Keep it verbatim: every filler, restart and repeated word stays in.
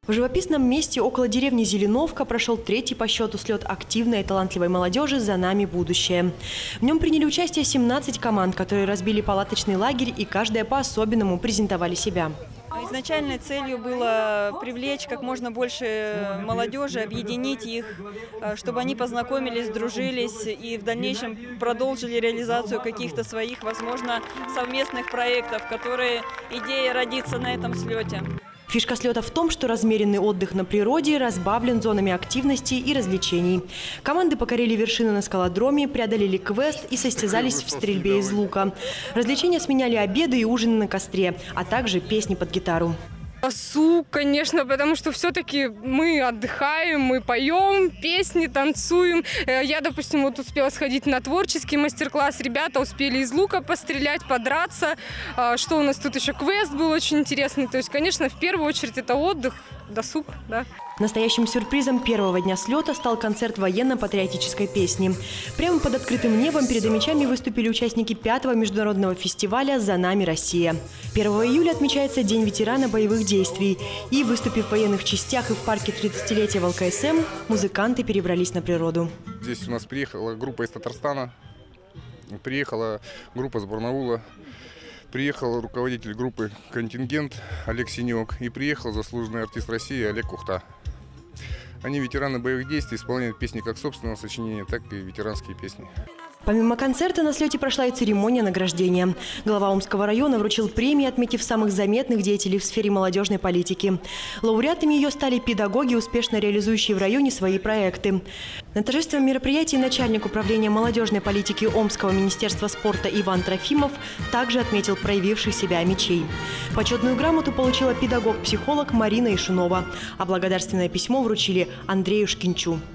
В живописном месте около деревни Зеленовка прошел третий по счету слет активной и талантливой молодежи «За нами будущее». В нем приняли участие семнадцать команд, которые разбили палаточный лагерь и каждая по-особенному презентовали себя. Изначальной целью было привлечь как можно больше молодежи, объединить их, чтобы они познакомились, дружились и в дальнейшем продолжили реализацию каких-то своих, возможно, совместных проектов, которые идея родится на этом слете. Фишка слета в том, что размеренный отдых на природе разбавлен зонами активности и развлечений. Команды покорили вершины на скалодроме, преодолели квест и состязались в стрельбе из лука. Развлечения сменяли обеды и ужины на костре, а также песни под гитару. Досуг, конечно, потому что все-таки мы отдыхаем, мы поем, песни, танцуем. Я, допустим, вот успела сходить на творческий мастер-класс. Ребята успели из лука пострелять, подраться. Что у нас тут еще? Квест был очень интересный. То есть, конечно, в первую очередь это отдых, досуг, да. Настоящим сюрпризом первого дня слета стал концерт военно-патриотической песни. Прямо под открытым небом перед мечами выступили участники пятого международного фестиваля «За нами Россия». первого июля отмечается День ветерана боевых действий. И, выступив в военных частях и в парке тридцатилетия в эл ка эс эм, музыканты перебрались на природу. Здесь у нас приехала группа из Татарстана, приехала группа с Барнаула. Приехал руководитель группы «Контингент» Олег Синек и приехал заслуженный артист России Олег Кухта. Они ветераны боевых действий, исполняют песни как собственного сочинения, так и ветеранские песни. Помимо концерта на слете прошла и церемония награждения. Глава Омского района вручил премии, отметив самых заметных деятелей в сфере молодежной политики. Лауреатами ее стали педагоги, успешно реализующие в районе свои проекты. На торжественном мероприятии начальник управления молодежной политики Омского министерства спорта Иван Трофимов также отметил проявивших себя мечей. Почетную грамоту получила педагог-психолог Марина Ишунова, а благодарственное письмо вручили Андрею Шкинчу.